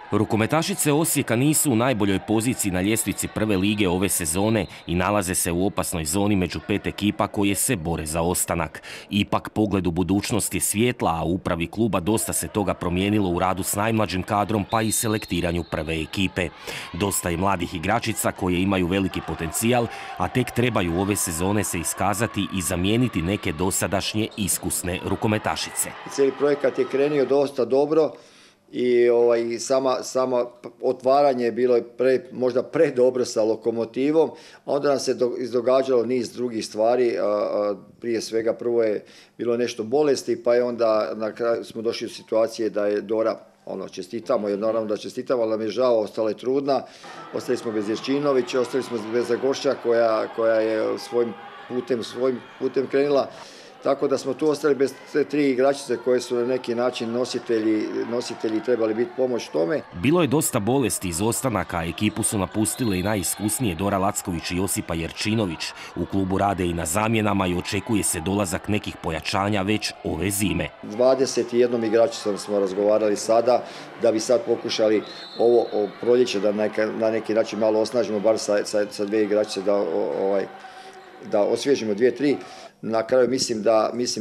Rukometašice Osijeka nisu u najboljoj poziciji na ljestvici prve lige ove sezone i nalaze se u opasnoj zoni među 5 ekipa koje se bore za ostanak. Ipak pogled u budućnost je svjetla, a u upravi kluba dosta se toga promijenilo u radu s najmlađim kadrom pa i selektiranju prve ekipe. Dosta je mladih igračica koje imaju veliki potencijal, a tek trebaju ove sezone se iskazati i zamijeniti neke dosadašnje iskusne rukometašice. Cijeli projekat je krenio dosta dobro. I sama otvaranje je bilo možda predobro sa Lokomotivom, a onda nam se izdogađalo niz drugih stvari, prije svega prvo je bilo nešto bolesti, pa je onda na kraju smo došli u situacije da je Dora, čestitamo, jer naravno da čestitamo, ali nam je žao, ostala je trudna, ostali smo bez Ječinovića, ostali smo bez Zagošća koja je svojim putem krenula. Tako da smo tu ostali bez te 3 igračice koje su na neki način nositelji trebali biti pomoć tome. Bilo je dosta bolesti iz ostanaka, ekipu su napustile i najiskusnije Dora Lacković i Josipa Jerčinović. U klubu rade i na zamjenama i očekuje se dolazak nekih pojačanja već ove zime. 21 igračicom smo razgovarali sada, da bi sad pokušali ovo proljeće da na neki način malo osnažimo, bar sa 2 igračice da osvježimo 2-3. Na kraju mislim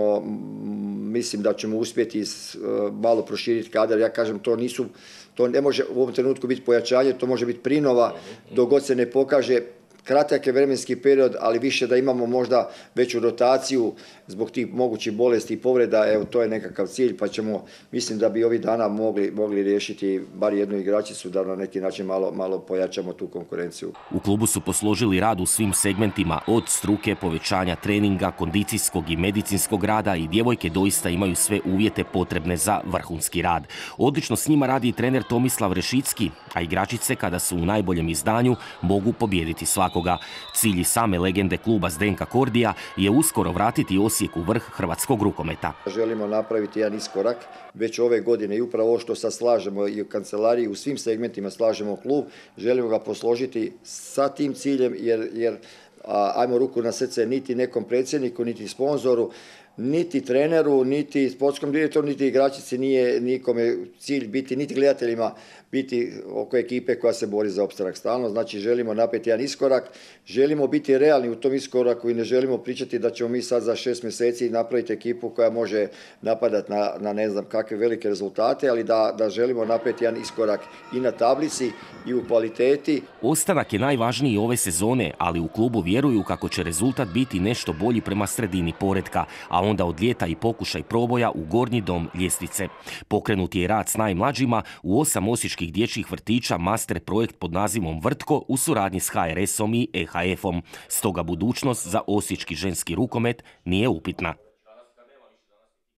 da ćemo uspjeti malo proširiti kadar. Ja kažem, to ne može u ovom trenutku biti pojačanje, to može biti prinova dok god se ne pokaže. Kratak je vremenski period, ali više da imamo možda veću rotaciju zbog tih mogućih bolesti i povreda. Evo, to je nekakav cilj, pa ćemo, mislim da bi ovih dana mogli riješiti bar jednu igračicu da na neki način malo pojačamo tu konkurenciju. U klubu su posložili rad u svim segmentima, od struke, povećanja treninga, kondicijskog i medicinskog rada, i djevojke doista imaju sve uvjete potrebne za vrhunski rad. Odlično s njima radi i trener Tomislav Rešicki, a igračice kada su u najboljem izdanju mogu pobijediti svakoga. Cilj same legende kluba Zdenka Kordija je uskoro vratiti Osijek u vrh hrvatskog rukometa. Želimo napraviti jedan iskorak već ove godine i upravo ovo što sad slažemo i u kancelariji, u svim segmentima slažemo klub, želimo ga posložiti sa tim ciljem jer ajmo ruku na srce, niti nekom predsjedniku, niti sponzoru, niti treneru, niti sportskom direktoru, niti igračici nije nikome cilj biti, niti gledateljima biti oko ekipe koja se bori za opstanak stalno. Znači želimo napraviti jedan iskorak, želimo biti realni u tom iskoraku i ne želimo pričati da ćemo mi sad za 6 mjeseci napraviti ekipu koja može napadati na ne znam kakve velike rezultate, ali da želimo napraviti jedan iskorak i na tablici i u kvaliteti. Ostanak je najvažniji ove sezone, ali u klubu vjeruju kako će rezultat biti nešto bolji prema sredini poretka, a onda od ljeta i pokušaj proboja u gornji dom ljestvice. Pokrenut je rad s najmlađima u 8 osječkih dječjih vrtića, master projekt pod nazivom Vrtko u suradnji s HRS-om i EHF-om. Stoga budućnost za osječki ženski rukomet nije upitna.